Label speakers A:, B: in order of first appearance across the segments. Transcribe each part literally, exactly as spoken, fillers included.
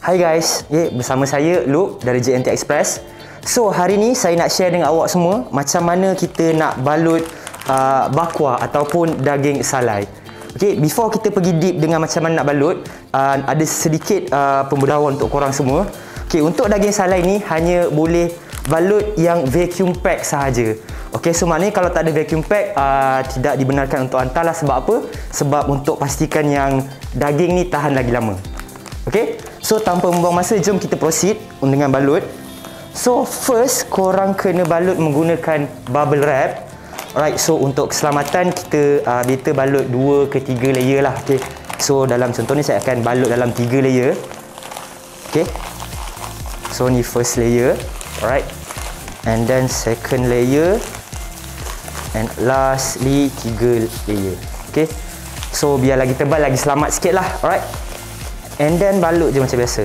A: Hai guys, okay, bersama saya Luke dari J N T Express. So hari ni saya nak share dengan awak semua macam mana kita nak balut uh, bakwa ataupun daging salai. Okay, before kita pergi deep dengan macam mana nak balut, uh, ada sedikit uh, pemberitahuan untuk korang semua. Okay, untuk daging salai ni hanya boleh balut yang vacuum pack sahaja. Okay, so maknanya kalau tak ada vacuum pack uh, tidak dibenarkan untuk hantar lah. Sebab apa? Sebab untuk pastikan yang daging ni tahan lagi lama. Okay, so tanpa membuang masa, jom kita proceed dengan balut. So first, korang kena balut menggunakan bubble wrap. Alright, so untuk keselamatan kita uh, better balut dua ke tiga layer lah. Okay, so dalam contoh ni saya akan balut dalam tiga layer. Okay, so ni first layer. Alright, and then second layer, and lastly tiga layer. Okay, so biar lagi tebal, lagi selamat sikit lah. Alright, and then balut je macam biasa.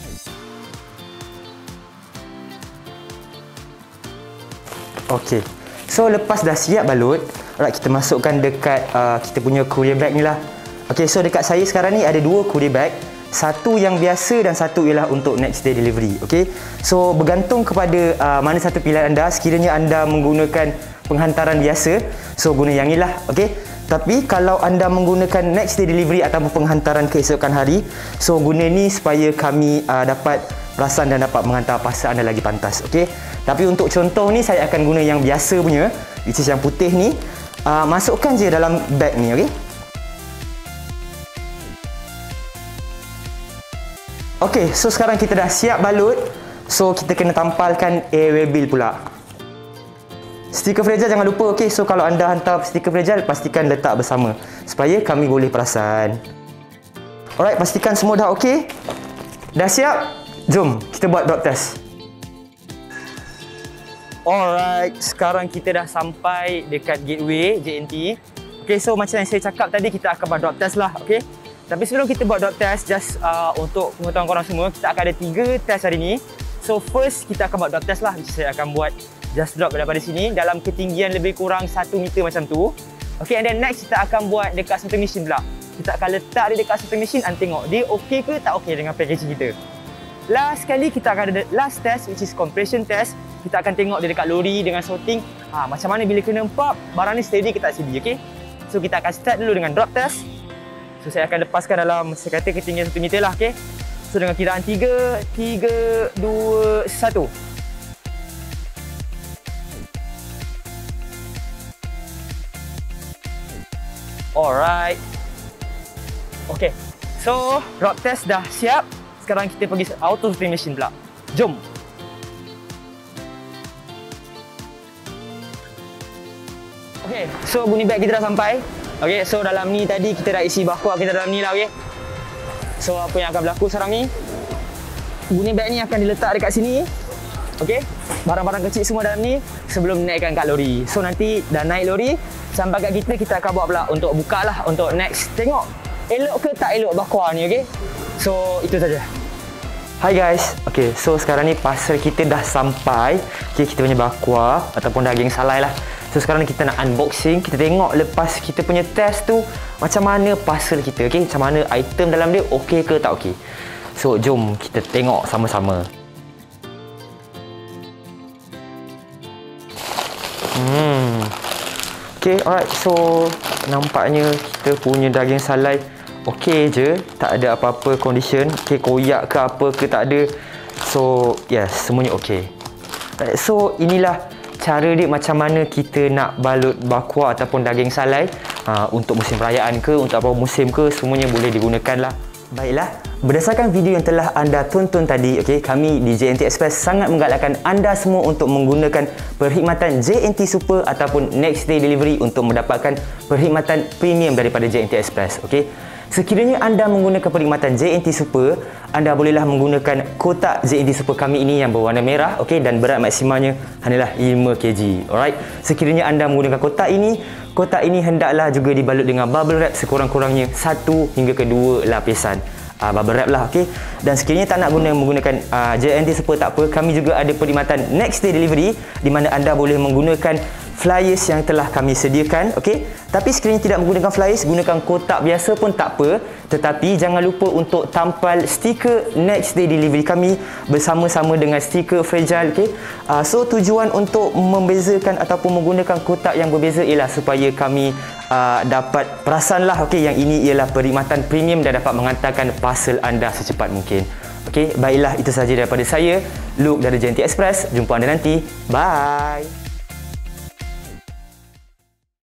A: Okay, so lepas dah siap balut, alright, kita masukkan dekat uh, kita punya courier bag ni lah. Okay, so dekat saya sekarang ni ada dua courier bag. Satu yang biasa dan satu ialah untuk next day delivery. Okay, so bergantung kepada uh, mana satu pilihan anda. Sekiranya anda menggunakan penghantaran biasa, so guna yang ni lah. Okay, tapi kalau anda menggunakan next day delivery ataupun penghantaran keesokan hari, so guna ni supaya kami uh, dapat perasan dan dapat menghantar parcel anda lagi pantas. Okay, tapi untuk contoh ni saya akan guna yang biasa punya, which is yang putih ni. uh, Masukkan je dalam bag ni. Okay, Okay, so sekarang kita dah siap balut. So kita kena tampalkan airway bill pula. Stiker fragile jangan lupa. Okay, so kalau anda hantar stiker fragile, pastikan letak bersama supaya kami boleh perasan. Alright, pastikan semua dah okey. Dah siap? Jom kita buat dot test. Alright, sekarang kita dah sampai dekat gateway J N T. Okay, so macam yang saya cakap tadi, kita akan buat dot test lah. Okay, tapi sebelum kita buat dot test, just uh, untuk pengetahuan korang semua, kita akan ada tiga test hari ni. So first, kita akan buat dot test lah. Saya akan buat just drop daripada sini dalam ketinggian lebih kurang satu meter macam tu. Okay, and then next kita akan buat dekat satu mesin pula. Kita akan letak dia dekat satu mesin dan tengok dia okey ke tak okey dengan packaging kita. Last sekali kita akan ada last test, which is compression test. Kita akan tengok dia dekat lori dengan sorting. Ha, macam mana bila kena empap, barang ni steady ke tak steady. Okay, so kita akan start dulu dengan drop test. So saya akan lepaskan dalam saya kata ketinggian satu meter lah. Okay, so dengan kiraan tiga, tiga, dua, satu. Alright. Okay, so drop test dah siap. Sekarang kita pergi auto spring machine pula. Jom. Okay, so bunyi bag kita dah sampai. Okay, so dalam ni tadi kita dah isi bakwa kita dalam ni lah. Okay, so apa yang akan berlaku sekarang ni, bunyi bag ni akan diletak dekat sini. Okay, barang-barang kecil semua dalam ni sebelum dinaikkan kat lori. So nanti dah naik lori, sampai kat kita, kita akan buat pula untuk buka lah, untuk next tengok elok ke tak elok bakwa ni. Okay, so itu saja. Hai guys, okay, so sekarang ni parcel kita dah sampai. Okay, kita punya bakwa ataupun daging salai lah. So sekarang ni kita nak unboxing. Kita tengok lepas kita punya test tu macam mana parcel kita. Okay, macam mana item dalam dia, okey ke tak okey. So jom kita tengok sama-sama. Hmm. Okay, alright, so nampaknya kita punya daging salai okey je, tak ada apa-apa condition. Okay, koyak ke apa ke tak ada. So yes, semuanya okey. Right, so inilah cara dia macam mana kita nak balut bakwa ataupun daging salai uh, untuk musim perayaan ke, untuk apa musim ke, semuanya boleh digunakan lah. Baiklah, berdasarkan video yang telah anda tonton tadi, okay, kami di J N T Express sangat menggalakkan anda semua untuk menggunakan perkhidmatan J N T Super ataupun next day delivery untuk mendapatkan perkhidmatan premium daripada J N T Express. Okay, sekiranya anda menggunakan perkhidmatan J N T Super, anda bolehlah menggunakan kotak J N T Super kami ini yang berwarna merah, okay, dan berat maksimalnya hanyalah lima kilogram. Alright, sekiranya anda menggunakan kotak ini, kotak ini hendaklah juga dibalut dengan bubble wrap sekurang-kurangnya satu hingga kedua lapisan uh, bubble wrap lah. Okay, dan sekiranya tak nak guna menggunakan uh, J N T Super, tak apa, kami juga ada perkhidmatan next day delivery di mana anda boleh menggunakan flyers yang telah kami sediakan. Okey, tapi sekiranya tidak menggunakan flyers, gunakan kotak biasa pun tak apa, tetapi jangan lupa untuk tampal stiker next day delivery kami bersama-sama dengan stiker fragile. Okey, uh, so tujuan untuk membezakan ataupun menggunakan kotak yang berbeza ialah supaya kami uh, dapat perasan lah, okey, yang ini ialah perkhidmatan premium dan dapat mengantarkan parcel anda secepat mungkin. Okey, baiklah, itu sahaja daripada saya, Luke dari J N T Express. Jumpa anda nanti. Bye.